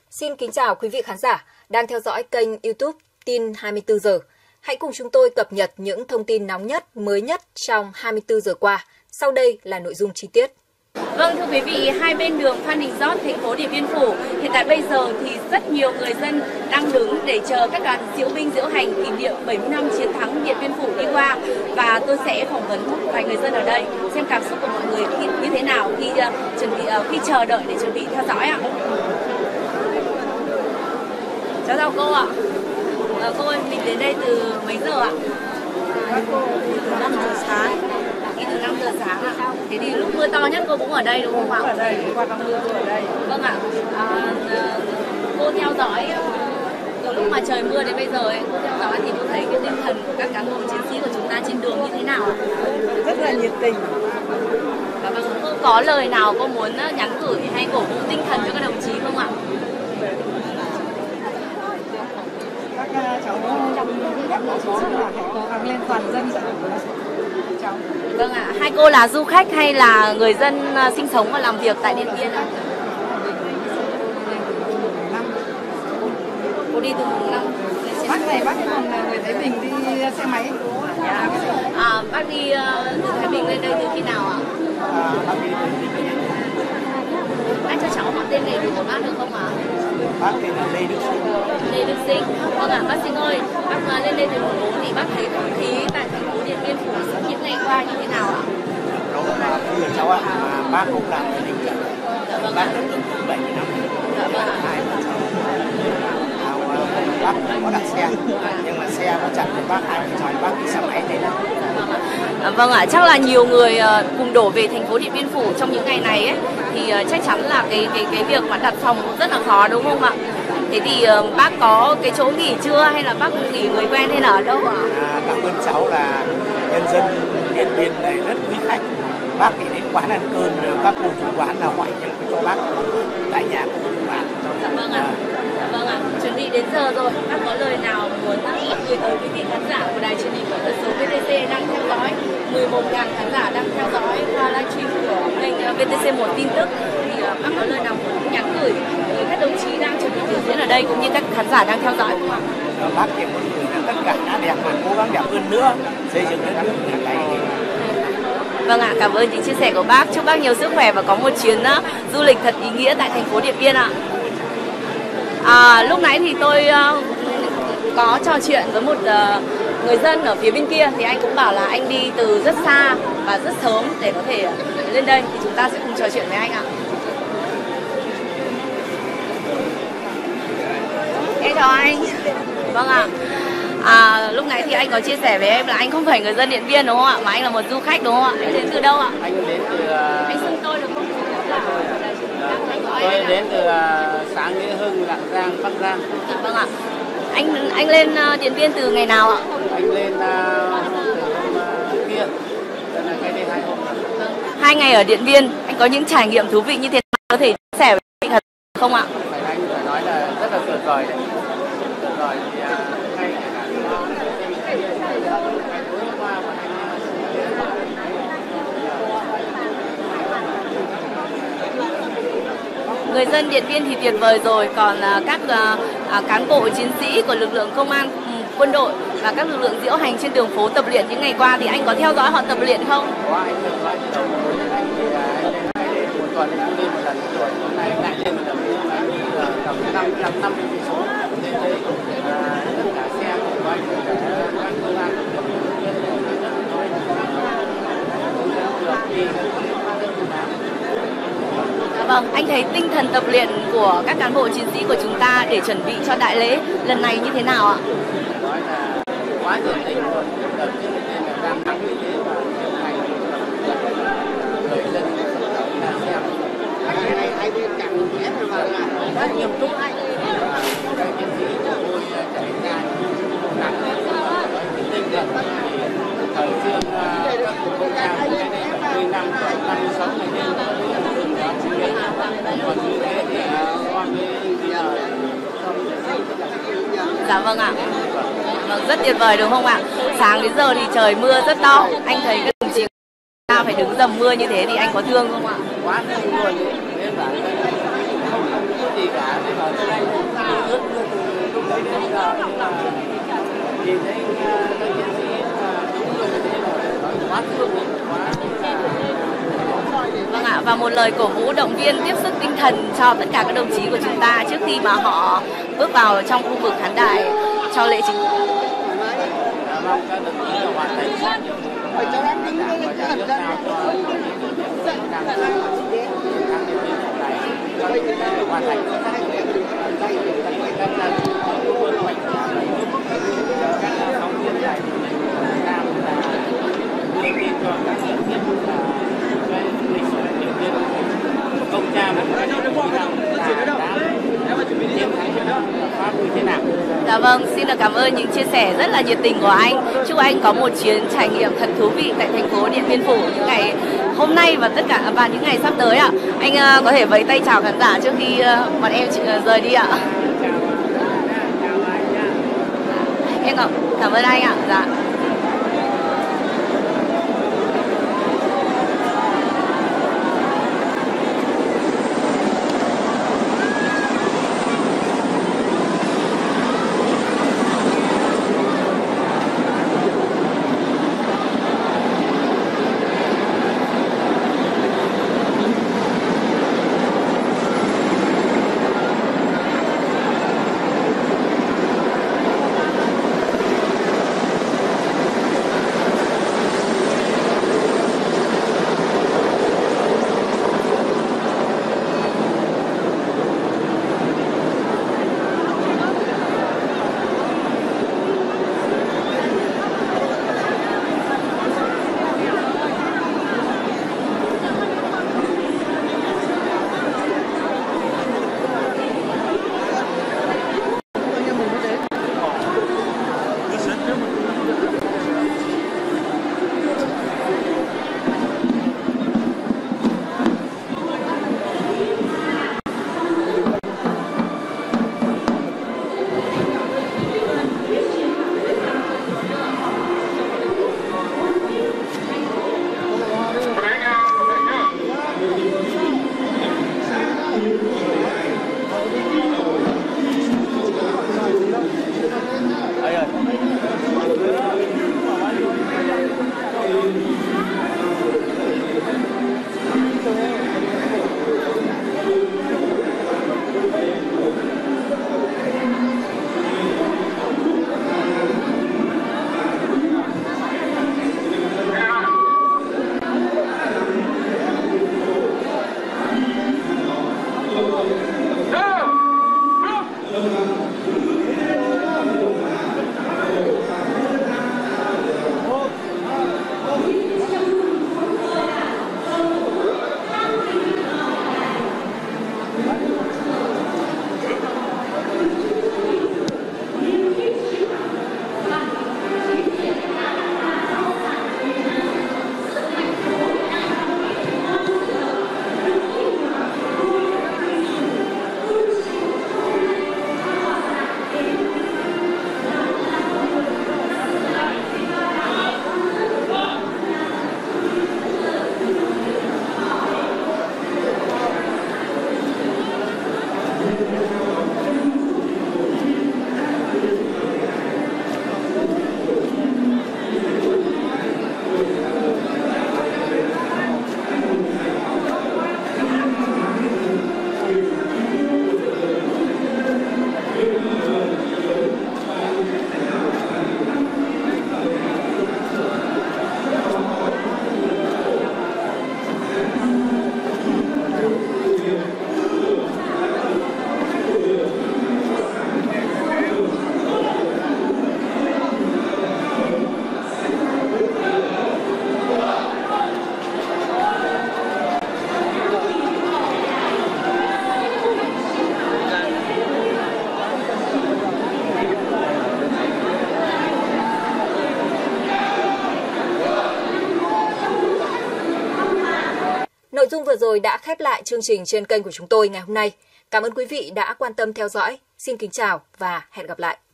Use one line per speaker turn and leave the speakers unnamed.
Xin kính chào quý vị khán giả đang theo dõi kênh YouTube Tin 24 giờ. Hãy cùng chúng tôi cập nhật những thông tin nóng nhất, mới nhất trong 24 giờ qua. Sau đây là nội dung chi tiết.
Vâng, thưa quý vị, hai bên đường Phan Đình Giót, thành phố Điện Biên Phủ, hiện tại bây giờ thì rất nhiều người dân đang đứng để chờ các đoàn diễu binh diễu hành kỷ niệm 70 năm chiến thắng Điện Biên Phủ đi qua. Và tôi sẽ phỏng vấn một vài người dân ở đây xem cảm xúc của mọi người như thế nào khi chờ đợi để chuẩn bị theo dõi ạ. Cháu chào cô ạ. Cô ơi, mình đến đây từ mấy giờ ạ?
Từ 5 giờ sáng.
Đi từ 5 giờ sáng ạ. Thế thì lúc mưa to nhất cô cũng ở đây đúng không ạ?
Ở đây, qua năm mưa tôi ở đây.
Vâng ạ. Cô theo dõi từ lúc mà trời mưa đến bây giờ ấy, cô theo dõi thì cô thấy cái tinh thần của các cán bộ chiến sĩ của chúng ta trên đường như thế nào ạ?
Rất là nhiệt tình.
Và cô có lời nào cô muốn nhắn gửi hay cổ vũ tinh thần cho các đồng chí không ạ?
Các cháu các bộ chiến sĩ là hãy cố gắng lên, toàn dân sẽ ủng hộ cháu.
Vâng ạ. Hai cô là du khách hay là người dân sinh sống và làm việc tại Điện Biên ạ? Cô đi từ mùng 5.
Bác này còn người Thái Bình đi xe máy.
Bác đi từ Thái Bình lên đây từ khi nào ạ? Anh cho cháu hỏi tên đầy đủ của bác được không ạ?
Bác tên là Lê Đức Sinh.
Lê Đức Sinh. Vâng ạ, bác Sinh ơi, bác lên đây từ mùng 4 thì bác thấy không khí tại thành phố Điện Biên Phủ những ngày qua như thế nào ạ?
Đó là thưa cháu ạ, mà bác cũng làm gia đình cả. Bác đã được 70 năm. Hai vợ chồng. Bác có đặt xe, nhưng mà xe nó chặn với bác, hai vợ chồng bác đi xe máy đến.
Vâng ạ, chắc là nhiều người cùng đổ về thành phố Điện Biên Phủ trong những ngày này ấy, thì chắc chắn là cái việc mà đặt phòng cũng rất là khó đúng không ạ? Thế thì bác có cái chỗ nghỉ chưa hay là bác nghỉ người quen hay là ở đâu ạ?
Cảm ơn cháu là nhân dân Điện Biên này rất quý khách. Bác thì đến quán ăn cơm, các cô chủ quán là hỏi những cho bác tại nhà của chủ quán.
Dạ vâng ạ. Vâng ạ, chuẩn bị đến giờ rồi, bác có lời nào muốn gửi tới quý vị khán giả của đài truyền hình và tần số VTC đang theo dõi, 11.000 khán giả đang theo dõi qua livestream của kênh VTC1 tin tức, thì bác có lời nào muốn nhắn gửi tới các đồng chí đang chuẩn bị biểu diễn ở đây cũng như các khán giả đang theo dõi không ạ?
Bác thì muốn gửi là tất cả đã đẹp và cố gắng đẹp hơn nữa, xây dựng đất nước ngày nay.
Vâng ạ, cảm ơn những chia sẻ của bác. Chúc bác nhiều sức khỏe và có một chuyến du lịch thật ý nghĩa tại thành phố Điện Biên ạ. Lúc nãy thì tôi có trò chuyện với một người dân ở phía bên kia, thì anh cũng bảo là anh đi từ rất xa và rất sớm để có thể lên đây, thì chúng ta sẽ cùng trò chuyện với anh ạ. Em chào anh. Vâng ạ. Lúc nãy thì anh có chia sẻ với em là anh không phải người dân Điện Biên đúng không ạ, mà anh là một du khách đúng không ạ? Anh đến từ đâu ạ?
Anh đến từ
Anh xưng tôi được không?
Tôi đến từ xã Nghĩa Hưng, Lạng Giang, Bắc Giang.
Vâng ạ. Anh lên Điện Biên từ ngày nào ạ?
Anh lên từ hôm kia, tức là cái đây 2 hôm.
2 ngày ở Điện Biên, anh có những trải nghiệm thú vị như thế nào, có thể chia sẻ với anh thật không ạ?
Anh phải nói là rất là tuyệt vời đấy. Tuyệt vời thì ngay cả
Người dân Điện Biên thì tuyệt vời rồi, còn các cán bộ chiến sĩ của lực lượng công an, quân đội và các lực lượng diễu hành trên đường phố tập luyện những ngày qua thì anh có theo dõi họ tập luyện không?
có anh theo dõi đầu anh thì anh lên cái đây một tuần anh lên một lần rồi, hôm nay lại lên một lần nữa, anh đi tầm 550 cây số lên đây, tất cả xe của anh để các công an
Vâng, anh thấy tinh thần tập luyện của các cán bộ chiến sĩ của chúng ta để chuẩn bị cho đại lễ lần này như thế nào ạ?
nói là quá nhiệt tình rồi, đầu tiên là đang nắng như thế và ngày người dân là xem anh chẳng biết mà là rất nghiêm túc, các chiến sĩ của tôi chạy ra nắng tinh thần thời gian các cuộc công tác cái này 10 năm 56 ngày đêm còn như thế thì qua bây giờ
Dạ vâng ạ. Vâng, rất tuyệt vời đúng không ạ? Sáng đến giờ thì trời mưa rất to. Anh thấy các đồng chí ta phải đứng dầm mưa như thế thì anh có thương không ạ?
quá thương luôn. Nên là không có gì cả, nên ở đây ướt từ lúc đấy đến giờ nhìn thấy các chiến sĩ đúng như thế là quá thương quá.
Vâng ạ, và một lời cổ vũ động viên tiếp sức tinh thần cho tất cả các đồng chí của chúng ta trước khi mà họ bước vào trong khu vực khán đài cho lễ chính thức.
Mong các đồng chí hoàn thành nhiệm vụ và nhà nước nào cho hoàn thành công cha của các chiến pháp như thế nào.
Dạ vâng, xin được cảm ơn những chia sẻ rất là nhiệt tình của anh. Chúc anh có một chuyến trải nghiệm thật thú vị tại thành phố Điện Biên Phủ những ngày hôm nay và tất cả và những ngày sắp tới ạ. Anh có thể vẫy tay chào khán giả trước khi bọn em rời đi ạ. Em cảm ơn anh ạ. Dạ.
Nội dung vừa rồi đã khép lại chương trình trên kênh của chúng tôi ngày hôm nay. Cảm ơn quý vị đã quan tâm theo dõi. Xin kính chào và hẹn gặp lại.